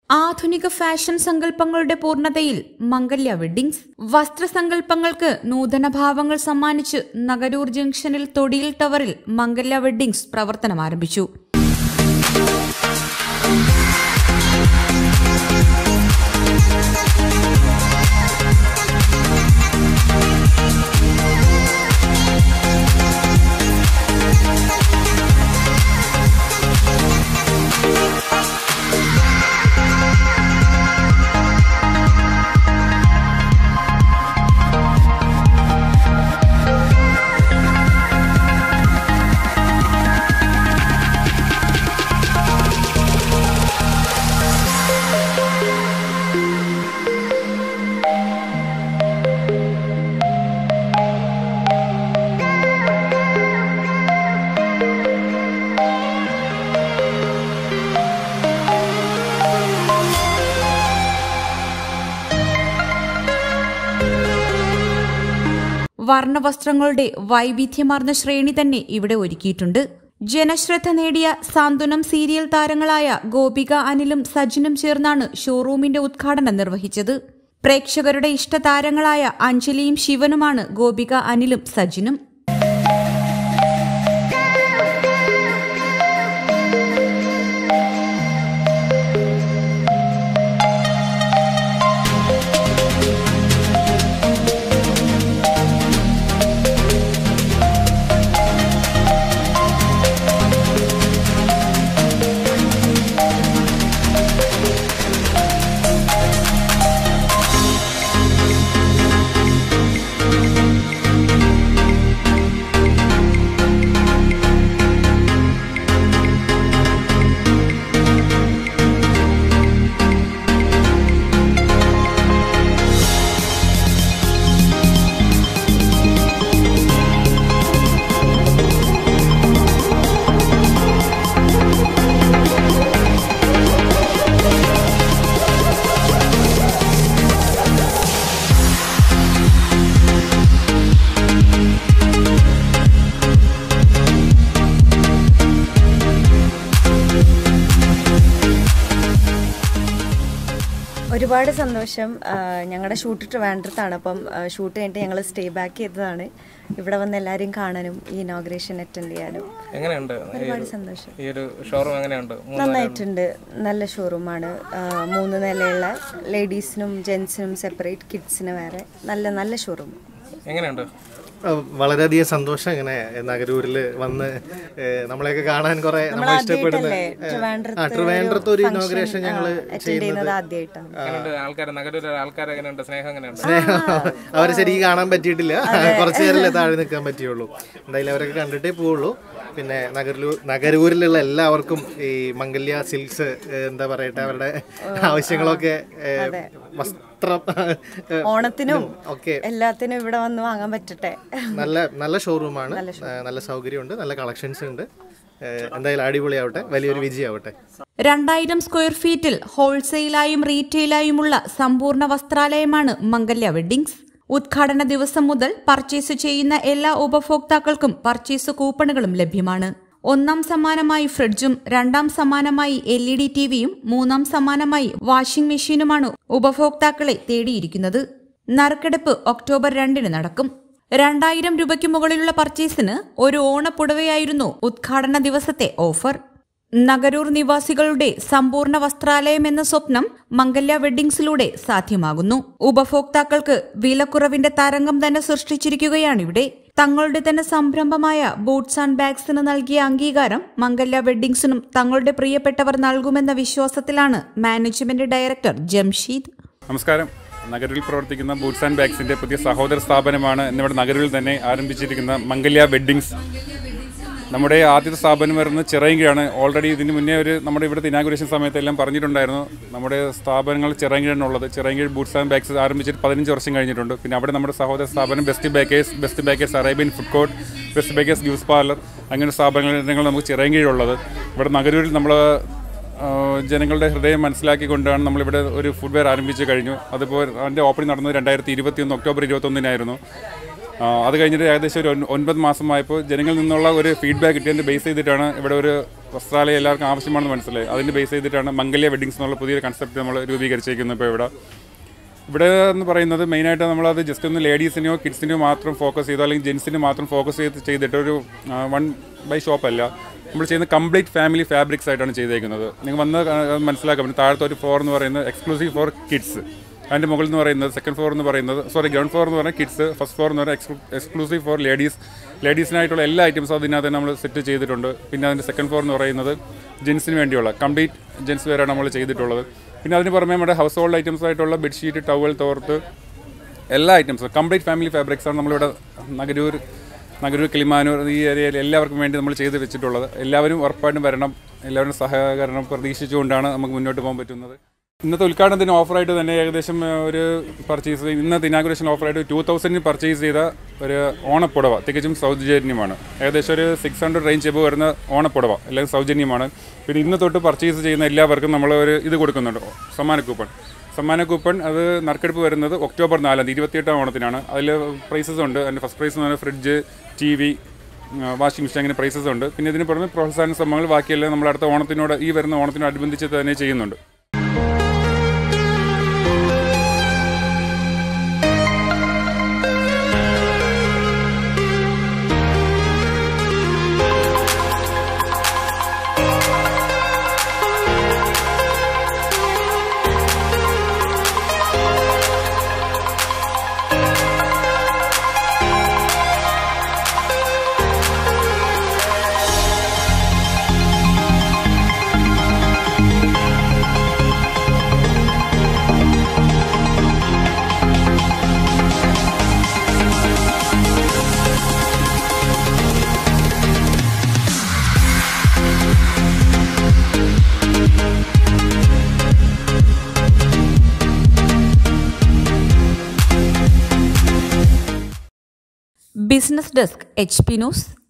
ആധുനിക ഫാഷൻ സങ്കല്പങ്ങളുടെ പൂർണ്ണതയിൽ മംഗല്യ വെഡ്ഡിങ്സ്. വസ്ത്രസങ്കല്പങ്ങൾക്ക് നൂതന ഭാവങ്ങൾ സമ്മാനിച്ച് നഗരൂർ ജംഗ്ഷനിൽ തൊടിയിൽ ടവറിൽ മംഗല്യ വെഡ്ഡിങ്സ് പ്രവർത്തനം ആരംഭിച്ചു. വർണ്ണവസ്ത്രങ്ങളുടെ വൈവിധ്യമാർന്ന ശ്രേണി തന്നെ ഇവിടെ ഒരുക്കിയിട്ടുണ്ട്. ജനശ്രദ്ധ നേടിയ സാന്ത്വനം സീരിയൽ താരങ്ങളായ ഗോപിക അനിലും സജിനും ചേർന്നാണ് ഷോറൂമിന്റെ ഉദ്ഘാടനം നിർവഹിച്ചത്. പ്രേക്ഷകരുടെ ഇഷ്ടതാരങ്ങളായ അഞ്ജലിയും ശിവനുമാണ് ഗോപിക അനിലും സജിനും. ഒരുപാട് സന്തോഷം. ഞങ്ങളുടെ ഷൂട്ട് ട്രിവാൻഡ്രത്താണ്. അപ്പം ഷൂട്ട് കഴിഞ്ഞിട്ട് ഞങ്ങൾ സ്റ്റേ ബാക്ക് ചെയ്തതാണ്. ഇവിടെ വന്ന് എല്ലാവരെയും കാണാനും ഈ ഇനോഗ്രേഷൻ അറ്റൻഡ് ചെയ്യാനും ഒരുപാട് സന്തോഷം. നന്നായിട്ടുണ്ട്. നല്ല ഷോറൂമാണ്. 3 നിലയുള്ള ലേഡീസിനും ജെൻസിനും സെപ്പറേറ്റ്, കിഡ്സിന് വേറെ. നല്ല ഷോറൂം. വളരെയധികം സന്തോഷം. ഇങ്ങനെ നഗരൂരിൽ വന്ന് നമ്മളെയൊക്കെ കാണാൻ കുറെ നമ്മൾ ഇഷ്ടപ്പെടുന്ന ട്രിവാൻഡ്രത്ത് ഒരു ഇനോഗ്രേഷൻ ഞങ്ങള് ചെയ്യുന്നത് ആദ്യമായിട്ടാണ്. സ്നേഹം അവരെ ശരിക്കും കാണാൻ പറ്റിയിട്ടില്ല. കുറച്ചു നേരമല്ലേ താഴെ നിൽക്കാൻ പറ്റിയുള്ളൂ. എന്തായാലും അവരൊക്കെ കണ്ടിട്ടേ പോവുള്ളൂ. പിന്നെ നഗരൂരിലുള്ള എല്ലാവർക്കും ഈ മംഗല്യ സിൽക്സ് എന്താ പറയട്ടെ, അവരുടെ ആവശ്യങ്ങളൊക്കെ വസ്ത്രം ഓണത്തിനും ഒക്കെ എല്ലാത്തിനും ഇവിടെ വന്ന് വാങ്ങാൻ പറ്റട്ടെ. നല്ല ഷോറൂമാണ്. നല്ല സൗകര്യമുണ്ട്. നല്ല കളക്ഷൻസ് ഉണ്ട്. എന്തായാലും അടിപൊളിയാവട്ടെ. വലിയൊരു വിജയമാവട്ടെ. 2000 സ്ക്വയർ ഫീറ്റിൽ ഹോൾസെയിലായും റീറ്റെയിലായുമുള്ള സമ്പൂർണ്ണ വസ്ത്രാലയമാണ് മംഗല്യ വെഡ്ഡിങ്സ്. ഉദ്ഘാടന ദിവസം മുതൽ പർച്ചേസ് ചെയ്യുന്ന എല്ലാ ഉപഭോക്താക്കൾക്കും പർച്ചേസ് കൂപ്പണുകളും ലഭ്യമാണ്. 1ാം സമ്മാനമായി ഫ്രിഡ്ജും 2ാം സമ്മാനമായി LED ടിവിയും 3ാം സമ്മാനമായി വാഷിംഗ് മെഷീനുമാണ് ഉപഭോക്താക്കളെ തേടിയിരിക്കുന്നത്. നറുക്കെടുപ്പ് ഒക്ടോബർ 2 നടക്കും. 2000 രൂപയ്ക്ക് മുകളിലുള്ള പർച്ചേസിന് ഒരു ഓണപ്പുടവയായിരുന്നു ഉദ്ഘാടന ദിവസത്തെ ഓഫർ. നഗരൂർ നിവാസികളുടെ സമ്പൂർണ്ണ വസ്ത്രാലയം എന്ന സ്വപ്നം മംഗല്യ വെഡ്ഡിങ്സിലൂടെ സാധ്യമാകുന്നു. ഉപഭോക്താക്കൾക്ക് വിലക്കുറവിന്റെ തരംഗം തന്നെ സൃഷ്ടിച്ചിരിക്കുകയാണിവിടെ. തങ്ങളുടെ തന്നെ സംരംഭമായ ബൂട്ട്സ് ആൻഡ് ബാഗ്സിന് നൽകിയ അംഗീകാരം മംഗല്യ വെഡ്ഡിങ്സിനും തങ്ങളുടെ പ്രിയപ്പെട്ടവർ നൽകുമെന്ന വിശ്വാസത്തിലാണ് മാനേജ്മെന്റ് ഡയറക്ടർ ജംഷീദ്. നമസ്കാരം. നഗരൂരിൽ പ്രവർത്തിക്കുന്ന ബൂട്ട്സ് ആൻഡ് ബാഗ്സിന്റെ പുതിയ സഹോദര സ്ഥാപനമാണ് ഇന്നിവിടെ നഗരൂരിൽ തന്നെ ആരംഭിച്ചിരിക്കുന്ന മംഗല്യ വെഡ്ഡിങ്സ്. നമ്മുടെ ആദ്യത്തെ സ്ഥാപനം വരുന്നത് ചിറയൻകീഴാണ്. ഓൾറെഡി ഇതിന് മുന്നേ നമ്മുടെ ഇവിടുത്തെ ഇനാഗുറേഷൻ സമയത്തെല്ലാം പറഞ്ഞിട്ടുണ്ടായിരുന്നു. നമ്മുടെ സ്ഥാപനങ്ങൾ ചിറയൻകീഴാണുള്ളത്. ചിറയൻകീഴ് ബൂട്ട്സ് ആൻഡ് ബാഗ്സ് ആരംഭിച്ചിട്ട് 15 വർഷം കഴിഞ്ഞിട്ടുണ്ട്. പിന്നെ അവിടെ നമ്മുടെ സഹോദര സ്ഥാപനം best bakers Arabian food court, best bakers juice parlour, അങ്ങനെ സ്ഥാപനങ്ങൾ നമുക്ക് ചിറയൻകീഴുള്ളത്. ഇവിടെ നഗരൂരിൽ നമ്മൾ ജനങ്ങളുടെ ഹൃദയം മനസ്സിലാക്കിക്കൊണ്ടാണ് നമ്മളിവിടെ ഒരു ഫുഡ് വെയർ ആരംഭിച്ച് കഴിഞ്ഞു. അതുപോലെ അതിൻ്റെ ഓപ്പണിംഗ് നടന്നത് 2021 ഒക്ടോബർ 21 അത് കഴിഞ്ഞിട്ട് ഏകദേശം ഒരു 9 മാസമായപ്പോൾ ജനങ്ങളിൽ നിന്നുള്ള ഒരു ഫീഡ്ബാക്ക് കിട്ടിയതിൻ്റെ ബേസ് ചെയ്തിട്ടാണ് ഇവിടെ ഒരു വസ്ത്രാലയം എല്ലാവർക്കും ആവശ്യമാണെന്ന് മനസ്സിലായി. അതിൻ്റെ ബേസ് ചെയ്തിട്ടാണ് മംഗല്യ വെഡ്ഡിങ്സ് എന്നുള്ള പുതിയൊരു കൺസെപ്റ്റ് നമ്മൾ രൂപീകരിച്ചിരിക്കുന്നത്. ഇപ്പോൾ ഇവിടെ എന്ന് പറയുന്നത് മെയിനായിട്ട് നമ്മളത് ജസ്റ്റ് ഒന്ന് ലേഡീസിനെയോ കിഡ്സിനെയോ മാത്രം ഫോക്കസ് ചെയ്തോ അല്ലെങ്കിൽ ജെൻസിനെ മാത്രം ഫോക്കസ് ചെയ്തിട്ട് ഒരു 1 ബൈ ഷോപ്പല്ല. നമ്മൾ ചെയ്യുന്ന കംപ്ലീറ്റ് ഫാമിലി ഫാബ്രിക്സ് ആയിട്ടാണ് ചെയ്തേക്കുന്നത്. നിങ്ങൾ വന്ന് മനസ്സിലാക്കാൻ പറ്റും. താഴത്തെ ഒരു ഫ്ലോർ എന്ന് പറയുന്നത് എക്സ്ക്ലൂസീവ് ഫോർ കിഡ്സ്, അതിൻ്റെ മുകളിൽ എന്ന് പറയുന്നത് സെക്കൻഡ് ഫ്ലോർ എന്ന് പറയുന്നത് ഗ്രൗണ്ട് ഫ്ലോർ എന്ന് പറയുന്നത് കിഡ്സ്, ഫസ്റ്റ് ഫ്ലോർ എന്ന് പറയുന്നത് എക്സ്ക്ലൂസീവ് ഫോർ ലേഡീസിനായിട്ടുള്ള എല്ലാ ഐറ്റംസും അതിനകത്ത് നമ്മൾ സെറ്റ് ചെയ്തിട്ടുണ്ട്. പിന്നെ അതിൻ്റെ സെക്കൻഡ് ഫ്ലോർ എന്ന് പറയുന്നത് ജെൻസിന് വേണ്ടിയുള്ള കംപ്ലീറ്റ് ജെൻസ് വെയറാണ് നമ്മൾ ചെയ്തിട്ടുള്ളത്. പിന്നെ അതിന് പുറമെ നമ്മുടെ ഹൗസ് ഹോൾഡ് ഐറ്റംസ് ആയിട്ടുള്ള ബെഡ്ഷീറ്റ്, ടവൽ, തോർത്ത് എല്ലാ ഐറ്റംസും കംപ്ലീറ്റ് ഫാമിലി ഫാബ്രിക്സാണ് നമ്മളിവിടെ നഗരൂർ, കിളിമാനൂർ ഈ ഏരിയയിൽ എല്ലാവർക്കും വേണ്ടി നമ്മൾ ചെയ്ത് വെച്ചിട്ടുള്ളത്. എല്ലാവരും ഉറപ്പായിട്ടും വരണം. എല്ലാവരും സഹകരണം പ്രതീക്ഷിച്ചുകൊണ്ടാണ് നമുക്ക് മുന്നോട്ട് പോകാൻ പറ്റുന്നത്. ഇന്നത്തെ ഉദ്ഘാടനത്തിന് ഓഫറായിട്ട് തന്നെ ഏകദേശം ഒരു പർച്ചേസ്, ഇന്നത്തെ ഇനാഗുറേഷൻ ഓഫറായിട്ട് 2000 പർച്ചേസ് ചെയ്ത ഒരു ഓണപ്പുടവ തികച്ചും സൗജന്യമാണ്. ഏകദേശം ഒരു 600 റേഞ്ച് എബോ വരുന്ന ഓണപ്പുടവ എല്ലാം സൗജന്യമാണ്. പിന്നെ ഇന്ന് തൊട്ട് പർച്ചേസ് ചെയ്യുന്ന എല്ലാവർക്കും നമ്മൾ ഒരു ഇത് കൊടുക്കുന്നുണ്ട്, സമ്മാന കൂപ്പൺ. അത് നറുക്കെടുപ്പ് വരുന്നത് ഒക്ടോബർ 4, 28 ഓണത്തിനാണ്. അതിൽ പ്രൈസസ് ഉണ്ട്. അതിൻ്റെ ഫസ്റ്റ് പ്രൈസ് എന്ന് പറഞ്ഞാൽ ഫ്രിഡ്ജ്, TV, വാഷിംഗ് മെഷീൻ, അങ്ങനെ പ്രൈസസ് ഉണ്ട്. പിന്നെ ഇതിന് പുറമെ പ്രോത്സാഹന സമ്മാനങ്ങൾ ബാക്കിയെല്ലാം നമ്മൾ അടുത്ത ഓണത്തിനോട് ഈ വരുന്ന ഓണത്തിനോടനുബന്ധിച്ച് തന്നെ ചെയ്യുന്നുണ്ട്. Business desk HP news.